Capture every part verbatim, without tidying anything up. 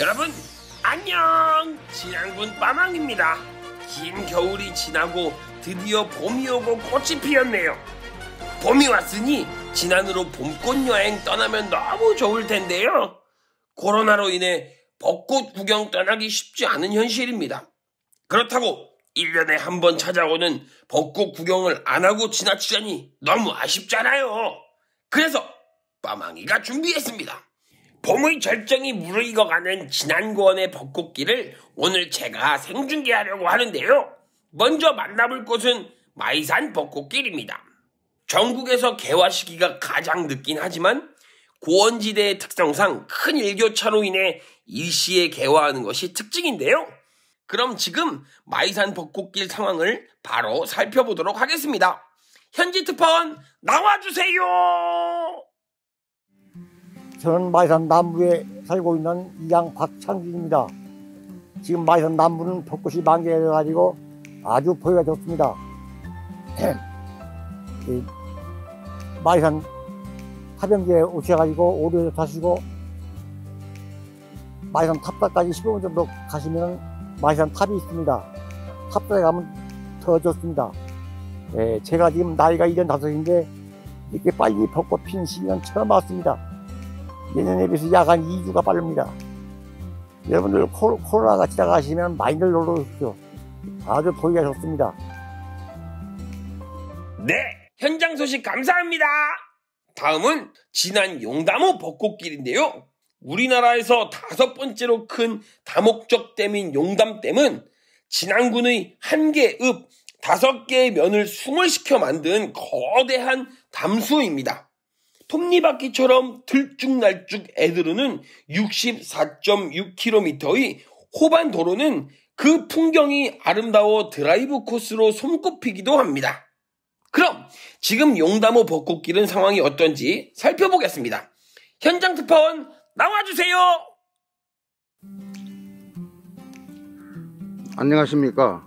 여러분 안녕, 진안군 빠망입니다. 긴 겨울이 지나고 드디어 봄이 오고 꽃이 피었네요. 봄이 왔으니 진안으로 봄꽃 여행 떠나면 너무 좋을 텐데요. 코로나로 인해 벚꽃 구경 떠나기 쉽지 않은 현실입니다. 그렇다고 일 년에 한 번 찾아오는 벚꽃 구경을 안 하고 지나치자니 너무 아쉽잖아요. 그래서 빠망이가 준비했습니다. 봄의 절정이 무르익어가는 진안고원의 벚꽃길을 오늘 제가 생중계하려고 하는데요. 먼저 만나볼 곳은 마이산 벚꽃길입니다. 전국에서 개화 시기가 가장 늦긴 하지만 고원지대의 특성상 큰 일교차로 인해 일시에 개화하는 것이 특징인데요. 그럼 지금 마이산 벚꽃길 상황을 바로 살펴보도록 하겠습니다. 현지 특파원 나와주세요. 저는 마이산 남부에 살고 있는 이양 박창진입니다. 지금 마이산 남부는 벚꽃이 만개해가지고 아주 보기가 좋습니다. 마이산 타병제에 오셔가지고 오류에 타시고 마이산 탑사까지 십오 분 정도 가시면 마이산 탑이 있습니다. 탑사에 가면 더 좋습니다. 예, 제가 지금 나이가 일흔다섯인데 이렇게 빨리 벚꽃 피는 시기는 처음 왔습니다. 예년에 비해서 약 한 이 주가 빠릅니다. 여러분들 코, 코로나가 지나가시면 많이들 놀러 오십시오. 아주 보기가 좋습니다. 네, 현장 소식 감사합니다. 다음은 진안 용담호 벚꽃길인데요. 우리나라에서 다섯 번째로 큰 다목적댐인 용담댐은 진안군의 한 개 읍, 다섯 개의 면을 숭을시켜 만든 거대한 담수입니다. 톱니바퀴처럼 들쭉날쭉 애드르는 육십사 점 육 킬로미터의 호반 도로는 그 풍경이 아름다워 드라이브 코스로 손꼽히기도 합니다. 그럼 지금 용담호 벚꽃길은 상황이 어떤지 살펴보겠습니다. 현장 특파원 나와주세요. 안녕하십니까.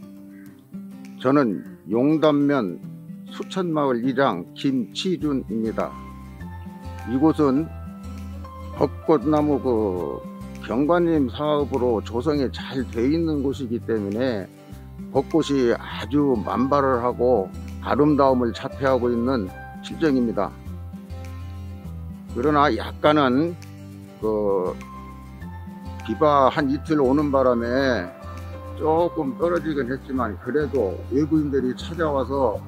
저는 용담면 수천마을 이장 김치준입니다. 이곳은 벚꽃나무 그 경관림 사업으로 조성이 잘 돼 있는 곳이기 때문에 벚꽃이 아주 만발을 하고 아름다움을 자태하고 있는 실정입니다. 그러나 약간은 그 비가 한 이틀 오는 바람에 조금 떨어지긴 했지만 그래도 외국인들이 찾아와서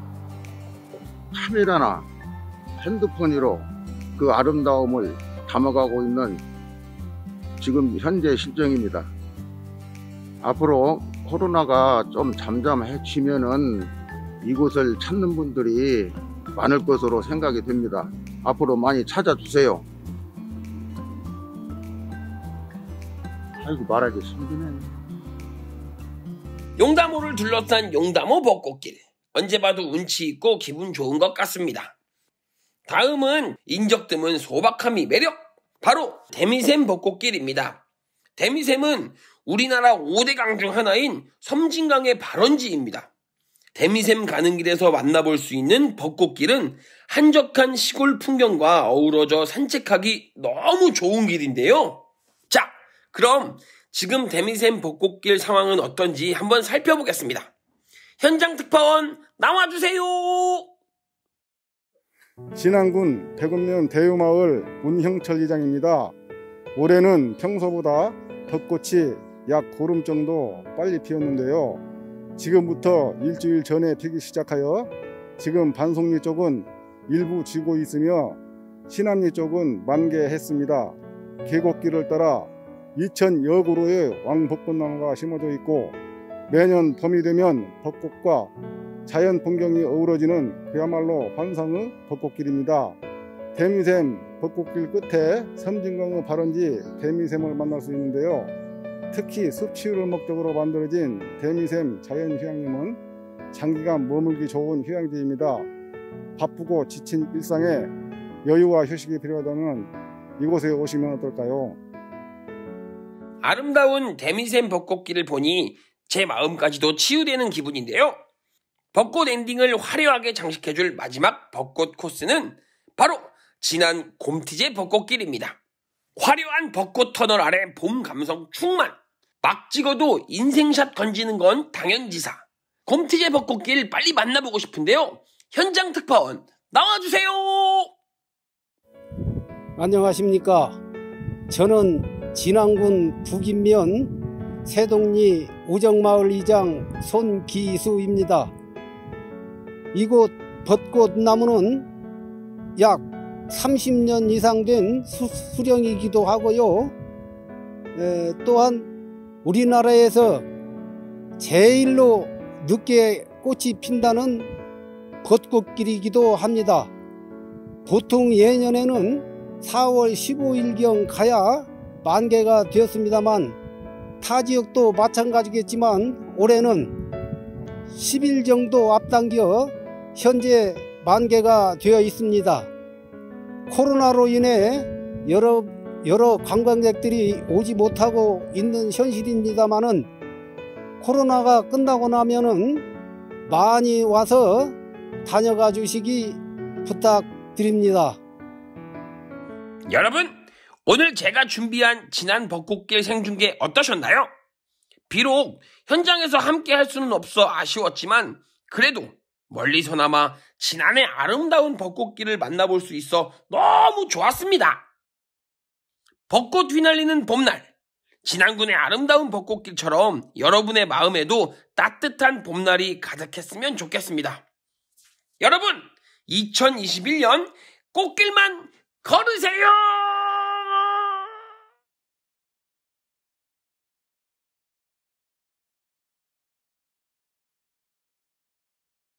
카메라나 핸드폰으로 그 아름다움을 담아가고 있는 지금 현재 실정입니다. 앞으로 코로나가 좀 잠잠해지면은 이곳을 찾는 분들이 많을 것으로 생각이 됩니다. 앞으로 많이 찾아주세요. 아이고 말하기 힘드네. 용담호를 둘러싼 용담호 벚꽃길, 언제 봐도 운치 있고 기분 좋은 것 같습니다. 다음은 인적 드문 소박함이 매력, 바로 대미샘 벚꽃길입니다. 대미샘은 우리나라 오 대 강 중 하나인 섬진강의 발원지입니다. 대미샘 가는 길에서 만나볼 수 있는 벚꽃길은 한적한 시골 풍경과 어우러져 산책하기 너무 좋은 길인데요. 자, 그럼 지금 대미샘 벚꽃길 상황은 어떤지 한번 살펴보겠습니다. 현장 특파원 나와주세요. 진안군 백운면 대유마을 문형철 이장입니다. 올해는 평소보다 벚꽃이 약 보름 정도 빨리 피었는데요. 지금부터 일주일 전에 피기 시작하여 지금 반송리 쪽은 일부 지고 있으며 신안리 쪽은 만개했습니다. 계곡길을 따라 이천여 그루의 왕벚꽃나무가 심어져 있고 매년 봄이 되면 벚꽃과 자연 풍경이 어우러지는 그야말로 환상의 벚꽃길입니다. 대미샘 벚꽃길 끝에 섬진강의 발원지 대미샘을 만날 수 있는데요. 특히 습치유를 목적으로 만들어진 대미샘 자연휴양림은 장기간 머물기 좋은 휴양지입니다. 바쁘고 지친 일상에 여유와 휴식이 필요하다면 이곳에 오시면 어떨까요? 아름다운 대미샘 벚꽃길을 보니 제 마음까지도 치유되는 기분인데요. 벚꽃 엔딩을 화려하게 장식해줄 마지막 벚꽃 코스는 바로 진안 곰티제 벚꽃길입니다. 화려한 벚꽃 터널 아래 봄 감성 충만. 막 찍어도 인생샷 건지는 건 당연지사. 곰티제 벚꽃길 빨리 만나보고 싶은데요. 현장 특파원 나와주세요. 안녕하십니까. 저는 진안군 북인면 새동리 우정마을 이장 손기수입니다. 이곳 벚꽃나무는 약 삼십 년 이상 된 수, 수령이기도 하고요. 에, 또한 우리나라에서 제일로 늦게 꽃이 핀다는 벚꽃길이기도 합니다. 보통 예년에는 사월 십오일경 가야 만개가 되었습니다만 타 지역도 마찬가지겠지만 올해는 십 일 정도 앞당겨 현재 만개가 되어 있습니다. 코로나로 인해 여러, 여러 관광객들이 오지 못하고 있는 현실입니다만은 코로나가 끝나고 나면은 많이 와서 다녀가 주시기 부탁드립니다. 여러분, 오늘 제가 준비한 지난 벚꽃길 생중계 어떠셨나요? 비록 현장에서 함께 할 수는 없어 아쉬웠지만 그래도 멀리서나마 지난해 아름다운 벚꽃길을 만나볼 수 있어 너무 좋았습니다. 벚꽃 휘날리는 봄날, 진안군의 아름다운 벚꽃길처럼 여러분의 마음에도 따뜻한 봄날이 가득했으면 좋겠습니다. 여러분, 이천이십일 년 꽃길만 걸으세요!